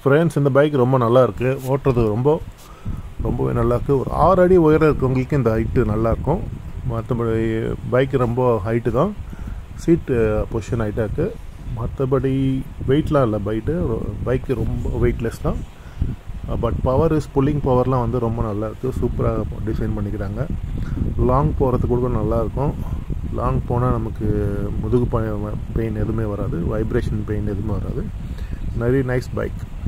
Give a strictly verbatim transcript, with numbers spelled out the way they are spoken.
Friends, இந்த bike ரொம்ப நல்லா இருக்குது. ஓட்டுறது ரொம்ப ரொம்பவே நல்லாயிருக்கு. ஒரு ஆறு அடி உயரம் இருக்கவங்களுக்கு இந்த ஹைட்டு நல்லாயிருக்கும். மற்றபடி பைக் ரொம்ப ஹைட்டு தான். சீட்டு பொசிஷன் ஹைட்டாக இருக்குது. மற்றபடி வெயிட்லாம் இல்லை. பைட்டு பைக்கு ரொம்ப வெயிட்லெஸ் தான். பட் பவர் இஸ் புல்லிங் பவர்லாம் வந்து ரொம்ப நல்லாயிருக்கு. சூப்பராக டிசைன் பண்ணிக்கிறாங்க. லாங் போகிறதுக்கு கூட நல்லாயிருக்கும். லாங் போனால் நமக்கு முதுகு பெயின் எதுவுமே வராது. வைப்ரேஷன் பெயின் எதுவுமே வராது. very nice bike.